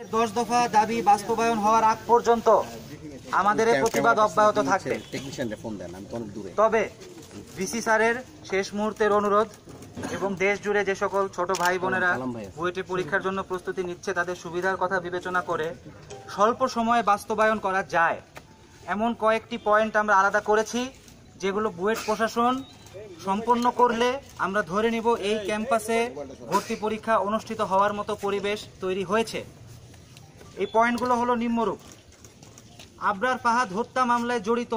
10 দফা দাবি বাস্তবায়ন হওয়ার আগ পর্যন্ত আমাদের এই প্রতিবাদ অব্যাহত থাকবে। তবে ভিসি স্যারের শেষ মুহূর্তের অনুরোধ এবং দেশ জুড়ে যে সকল ছোট ভাই বোনেরা বুয়েটে পরীক্ষার জন্য প্রস্তুতি নিচ্ছে তাদের সুবিধার কথা বিবেচনা করে স্বল্প সময়ে বাস্তবায়ন করা যায় এমন কয়েকটি পয়েন্ট আমরা আলাদা করেছি, যেগুলো বুয়েট প্রশাসন সম্পন্ন করলে আমরা ধরে নিব এই ক্যাম্পাসে ভর্তি পরীক্ষা অনুষ্ঠিত হওয়ার মতো পরিবেশ তৈরি হয়েছে। এই পয়েন্টগুলো হলো নিম্নরূপ: আবরার ফাহাদ হত্যা মামলায় জড়িত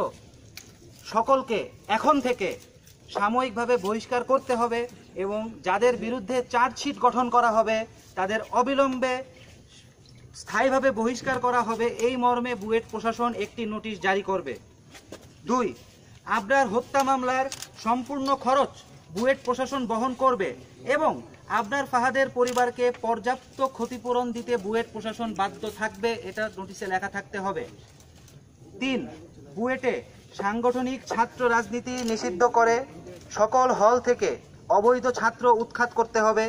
সকলকে এখন থেকে সাময়িকভাবে বহিষ্কার করতে হবে এবং যাদের বিরুদ্ধে চার্জশিট গঠন করা হবে তাদের অবিলম্বে স্থায়ীভাবে বহিষ্কার করা হবে, এই মর্মে বুয়েট প্রশাসন একটি নোটিশ জারি করবে। 2. আবরার হত্যা মামলার সম্পূর্ণ খরচ বুয়েট প্রশাসন বহন করবে এবং আবরার ফাহাদের পরিবারকে পর্যাপ্ত ক্ষতিপূরণ দিতে বুয়েট প্রশাসন বাধ্য থাকবে, এটা নোটিশে লেখা থাকতে হবে। 3. বুয়েটে সাংগঠনিক ছাত্র রাজনীতি নিষিদ্ধ করে সকল হল থেকে অবৈধ ছাত্র উৎখাত করতে হবে,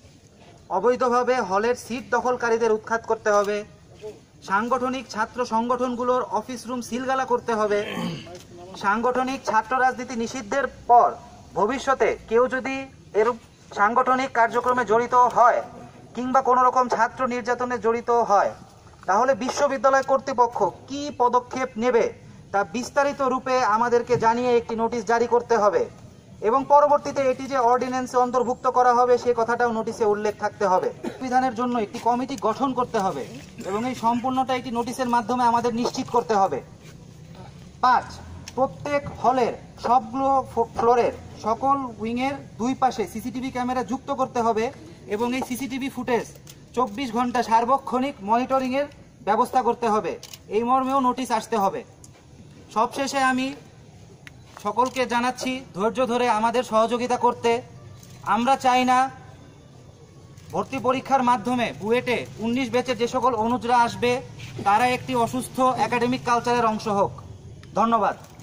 অবৈধভাবে হলের সিট দখলকারীদের উৎখাত করতে হবে, সাংগঠনিক ছাত্র সংগঠনগুলোর অফিস রুম সিলগালা করতে হবে। সাংগঠনিক ছাত্র রাজনীতি নিষিদ্ধের পর ভবিষ্যতে কেউ যদি এরূপ সাংগঠনিক কার্যক্রমে জড়িত হয় কিংবা কোনো রকম ছাত্র নির্যাতনে জড়িত হয় তাহলে বিশ্ববিদ্যালয় কর্তৃপক্ষ কি পদক্ষেপ নেবে তা বিস্তারিত রূপে আমাদেরকে জানিয়ে একটি নোটিশ জারি করতে হবে এবং পরবর্তীতে এটি যে অর্ডিন্যান্সে অন্তর্ভুক্ত করা হবে সে কথাটাও নোটিশে উল্লেখ থাকতে হবে। বিধানের জন্য একটি কমিটি গঠন করতে হবে এবং এই সম্পূর্ণটা একটি নোটিশের মাধ্যমে আমাদের নিশ্চিত করতে হবে। 5. প্রত্যেক হলের সবগুলো ফ্লোরের সকল উইংয়ের 2 পাশে সিসিটিভি ক্যামেরা যুক্ত করতে হবে এবং এই সিসিটিভি ফুটেজ 24 ঘন্টা সার্বক্ষণিক মনিটরিংয়ের ব্যবস্থা করতে হবে, এই মর্মেও নোটিশ আসতে হবে। সবশেষে আমি সকলকে জানাচ্ছি ধৈর্য ধরে আমাদের সহযোগিতা করতে। আমরা চাই না ভর্তি পরীক্ষার মাধ্যমে বুয়েটে 19 ব্যাচের যে সকল অনুজরা আসবে তারা একটি অসুস্থ একাডেমিক কালচারের অংশ হোক। ধন্যবাদ।